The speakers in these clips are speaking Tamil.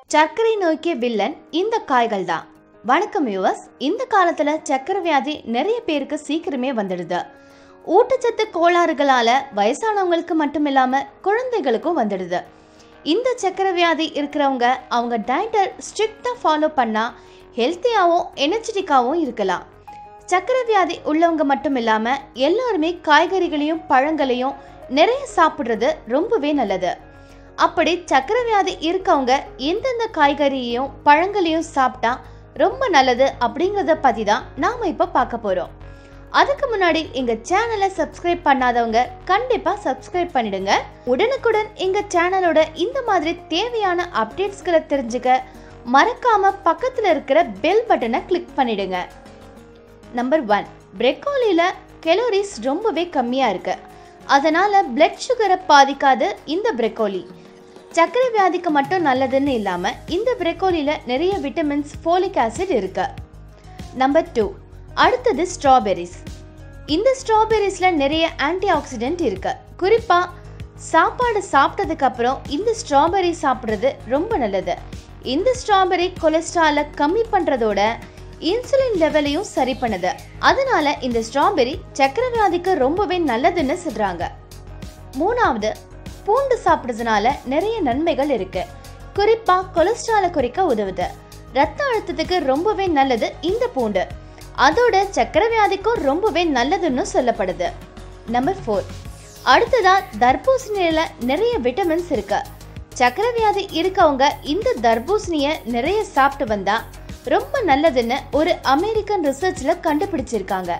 சர்க்கரை நோய்க்கு வில்லன் இந்த காய்கள் தான். வணக்கம் வியூவர்ஸ். இந்த காலத்துல சர்க்கரை வியாதி நிறைய பேருக்கு சீக்கிரமே வந்துடுது. ஊட்டச்சத்து கோளாறுகளால வயசானவங்களுக்கு மட்டும் இல்லாம குழந்தைகளுக்கும் வந்துடுது. இந்த சர்க்கரை வியாதி இருக்கிறவங்க அவங்க டயட்டை ஸ்ட்ரிக்டா ஃபாலோ பண்ணா ஹெல்த்தியாகவும் எனர்ஜெட்டிக்காகவும் இருக்கலாம். சர்க்கரை வியாதி உள்ளவங்க மட்டும் இல்லாம எல்லாருமே காய்கறிகளையும் பழங்களையும் நிறைய சாப்பிட்றது ரொம்பவே நல்லது. அப்படி சர்க்கரை வியாதி இருக்கவங்க எந்தெந்த காய்கறியையும் பழங்களையும் சாப்பிட்டா ரொம்ப நல்லது அப்படிங்கிறத பற்றி தான் நாம் இப்போ பார்க்க போகிறோம். அதுக்கு முன்னாடி எங்கள் சேனலை சப்ஸ்கிரைப் பண்ணாதவங்க கண்டிப்பாக சப்ஸ்கிரைப் பண்ணிடுங்க. உடனுக்குடன் எங்கள் சேனலோட இந்த மாதிரி தேவையான அப்டேட்ஸ்களை தெரிஞ்சுக்க மறக்காம பக்கத்தில் இருக்கிற பெல் பட்டனை கிளிக் பண்ணிடுங்க. நம்பர் 1, ப்ரோக்கோலியில் கலோரிஸ் ரொம்பவே கம்மியாக இருக்கு. அதனால பிளட் சுகரை பாதிக்காது இந்த ப்ரோக்கோலி. சர்க்கரை வியாதிக்கு மட்டும் நல்லதுன்னு இல்லாம இந்த ப்ரோக்கோலியில நிறைய விட்டமின்ஸ், ஃபோலிக் ஆசிட் இருக்கு. நம்பர் 2, அடுத்தது ஸ்ட்ராபெரிஸ். இந்த ஸ்ட்ராபெரிஸ்ல நிறைய ஆன்டி ஆக்சிடென்ட் இருக்கு. குறிப்பா சாப்பாடு சாப்பிட்டதுக்கு அப்புறம் இந்த ஸ்ட்ராபெரி சாப்பிட்றது ரொம்ப நல்லது. இந்த ஸ்ட்ராபெரி கொலஸ்ட்ராலை கம்மி பண்றதோட இன்சுலின் லெவலையும் சரி பண்ணுது. அதனால இந்த ஸ்ட்ராபெரி சர்க்கரை வியாதிக்கு ரொம்பவே நல்லதுன்னு சொல்றாங்க. 3வது, பூண்டு சாப்பிடுறதுனால நிறைய நன்மைகள் இருக்கு. குறிப்பா கொலஸ்ட்ராலை குறைக்க உதவுது. ரத்த அழுத்தத்துக்கு ரொம்பவே நல்லது இந்த பூண்டு. அதோட சர்க்கரை வியாதிக்கும் ரொம்பவே நல்லதுன்னு சொல்லப்படுது. நம்பர் 4, அடுத்ததா தர்பூசணியில நிறைய விட்டமின்ஸ் இருக்கு. சர்க்கரை வியாதி இருக்கவங்க இந்த தர்பூசணியை நிறைய சாப்பிட்டு வந்தா ரொம்ப நல்லதுன்னு ஒரு அமெரிக்கன் ரிசர்ச்ல கண்டுபிடிச்சிருக்காங்க.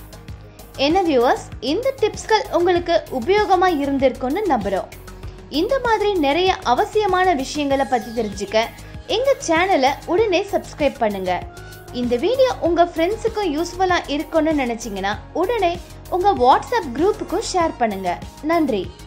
என்ன வியூவர்ஸ், இந்த டிப்ஸ்கள் உங்களுக்கு உபயோகமா இருந்திருக்கும்னு நம்புறோம். இந்த மாதிரி நிறைய அவசியமான விஷயங்களை பத்தி தெரிஞ்சுக்க எங்க சேனலை உடனே சப்ஸ்கிரைப் பண்ணுங்க. இந்த வீடியோ உங்க ஃப்ரெண்ட்ஸுக்கும் யூஸ்ஃபுல்லா இருக்கும்னு நினைச்சீங்கன்னா உடனே உங்க வாட்ஸ்அப் குரூப்புக்கும் ஷேர் பண்ணுங்க. நன்றி.